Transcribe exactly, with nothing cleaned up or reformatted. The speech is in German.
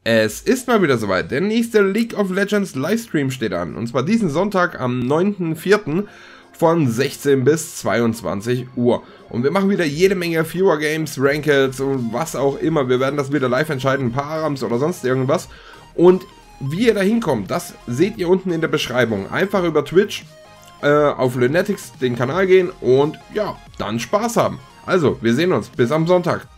Es ist mal wieder soweit, der nächste League of Legends Livestream steht an. Und zwar diesen Sonntag am neunten vierten von sechzehn bis zweiundzwanzig Uhr. Und wir machen wieder jede Menge Viewer Games, Rankeds und was auch immer. Wir werden das wieder live entscheiden, ein paar Arams oder sonst irgendwas. Und wie ihr da hinkommt, das seht ihr unten in der Beschreibung. Einfach über Twitch äh, auf Lunatics den Kanal gehen und ja, dann Spaß haben. Also, wir sehen uns. Bis am Sonntag.